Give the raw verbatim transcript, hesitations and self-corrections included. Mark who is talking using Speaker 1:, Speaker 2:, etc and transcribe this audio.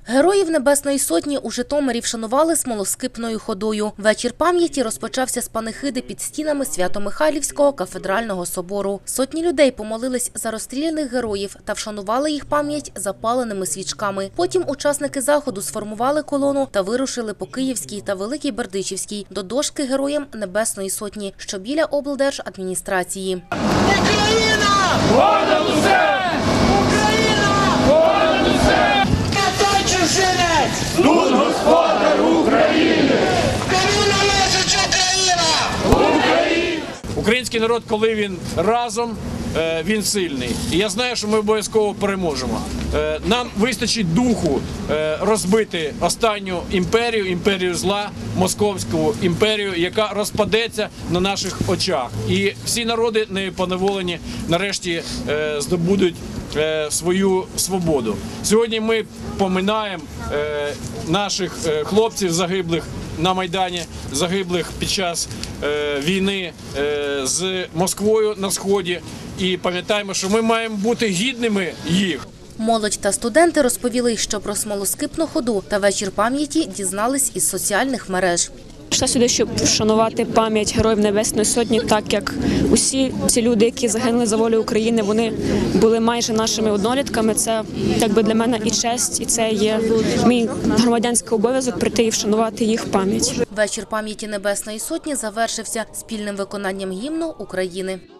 Speaker 1: Героїв Небесної Сотні у Житомирі вшанували смолоскипною ходою. Вечір пам'яті розпочався з панихиди під стінами Свято-Михайлівського кафедрального собору. Сотні людей помолились за розстріляних героїв та вшанували їх пам'ять запаленими свічками. Потім учасники заходу сформували колону та вирушили по Київській та Великій Бердичівській до дошки Героям Небесної Сотні, що біля облдержадміністрації.
Speaker 2: Україна! Понад усе! Україна! Понад усе! Катай чужинець! Тут господар України! Кому належить Україна! Україна!
Speaker 3: Український народ, коли він разом, він сильний. І я знаю, що ми обов'язково переможемо. Нам вистачить духу розбити останню імперію, імперію зла, московську імперію, яка розпадеться на наших очах. І всі народи непоневолені нарешті здобудуть свою свободу. Сьогодні ми поминаємо наших хлопців загиблих на Майдані, загиблих під час війни з Москвою на Сході. І пам'ятаємо, що ми маємо бути гідними їх.
Speaker 1: Молодь та студенти розповіли, що про смолоскипну ходу та вечір пам'яті дізнались із соціальних мереж.
Speaker 4: Прийшла сюди, щоб вшанувати пам'ять Героїв Небесної Сотні, так як усі ці люди, які загинули за волю України, вони були майже нашими однолітками. Це якби для мене і честь, і це є мій громадянський обов'язок прийти і вшанувати їх пам'ять.
Speaker 1: Вечір пам'яті Небесної Сотні завершився спільним виконанням гімну України.